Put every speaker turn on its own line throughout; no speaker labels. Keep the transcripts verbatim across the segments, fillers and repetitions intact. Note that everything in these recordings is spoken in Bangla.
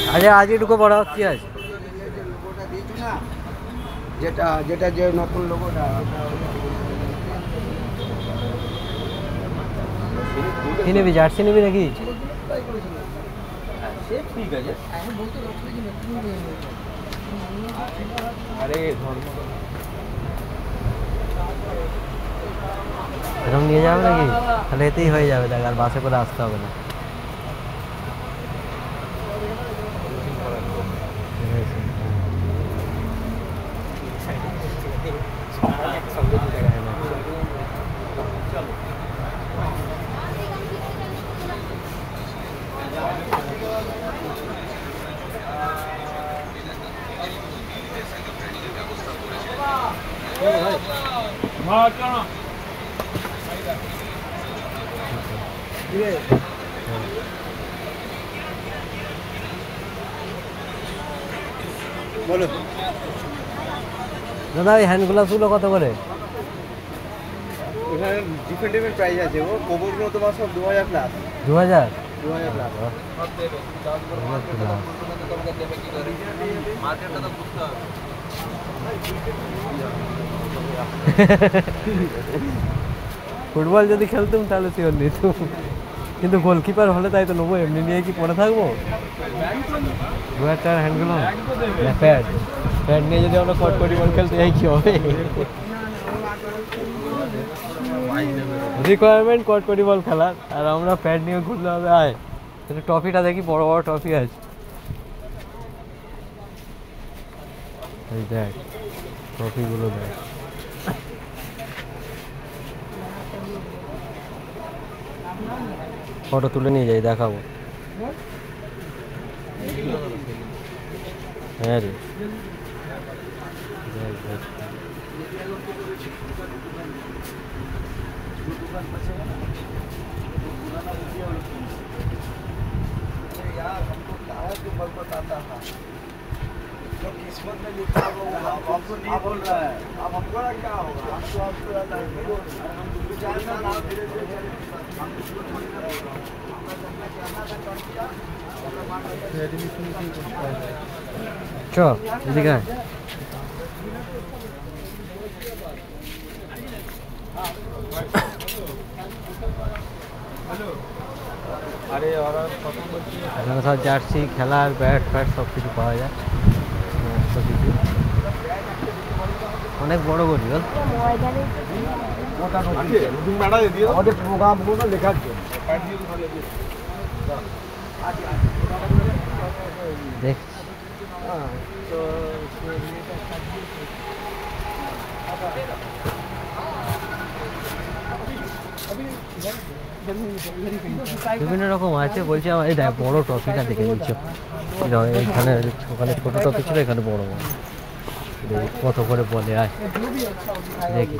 আচ্ছা আজ এটুকু বড় কি আছে
লোগোটা দিয়েছো না যেটা যেটা যে নতুন লোগোটা
কি নিবি জার্সি নিবি নাকি
সে ঠিক আছে আরে ধর্ম
এরকম নিয়ে যাবে নাকি তাহলে এতেই হয়ে যাবে দেখ আর বাসে করে আসতে হবে না
বলো
দাদা এই হ্যান্ড গ্লাভসগুলো কত করে
এখানে ডিফারেন্ট ডিফারেন্ট প্রাইস আছে ও কোবরগুলো তোমার সব দু হাজার প্লাস
দু হাজার
দু হাজার প্লাস
ফুটবল যদি খেলতাম তাহলে শিওর নিতাম কিন্তু গোলকিপার হলে তাই তো নেবো এমনি নিয়ে কি পড়ে থাকবো দু হাজার টাকার হ্যান্ড গ্লাভ না প্যাড প্যাড নিয়ে যদি আমরা কট করি বল খেলতে যাই কি হবে রিকোয়ারমেন্ট কট করি বল খেলার আর আমরা প্যাড নিয়ে ঘুরলে হবে আয় কিন্তু ট্রফিটা দেখি বড় বড় ট্রফি আছে এই দেখ ট্রফিগুলো দেখ ফটো তুলে নিয়ে যাই দেখাবো হ্যাঁ রে
जो किस्मत में लिखा होगा आप हमको नहीं बोल रहा है अब हमको क्या होगा हमको आपको जानना ना धीरे धीरे
चो एदिকে
अरे और प्रथम বলছি
এখানে সব জার্সি খেলার ব্যাট ফ্যাট সব কিছু পাওয়া যায় সব কিছু অনেক বড় গলি বল
ওটা আছে রুটিন ম্যাডা দিয়ে দাও ওদের প্রোগ্রামগুলো লেখার জন্য প্যাড দিয়ে ধরে দিয়ে
দেখ
হ্যাঁ তো
বিভিন্ন রকম আছে বলছি আমার এই দেখ বড় ট্রফিটা দেখে নিচ্ছ এখানে ওখানে ছোট ট্রফি ছিল এখানে বড় বড় কত করে বলে আয় দেখি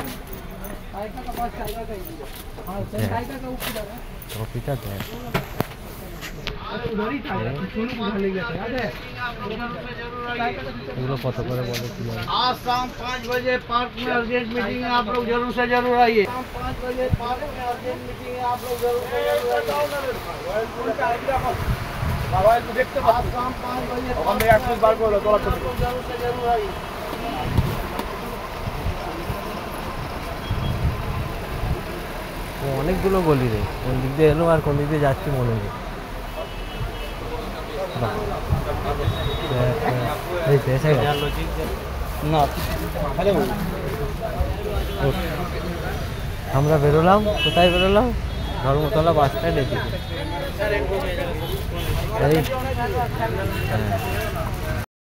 ট্রফিটা দেখ এগুলো কত করে বলে
आज शाम पाँच बजे पार्क में अर्जेंट मीटिंग है आप लोग जरूर से जरूर आइए शाम पाँच बजे पार्क में अर्जेंट मीटिंग है आप लोग जरूर से जरूर मोबाइल को देखते आज शाम पाँच बजे हम एक्सेस बार को जरूर से जरूर आइए
অনেকগুলো গলি রে কোন দিক দিয়ে এলো আর কোন দিক দিয়ে যাচ্ছি মনে নেই আমরা বেরোলাম কোথায় বেরোলাম ধর্মতলা বাস স্ট্যান্ড এদিকে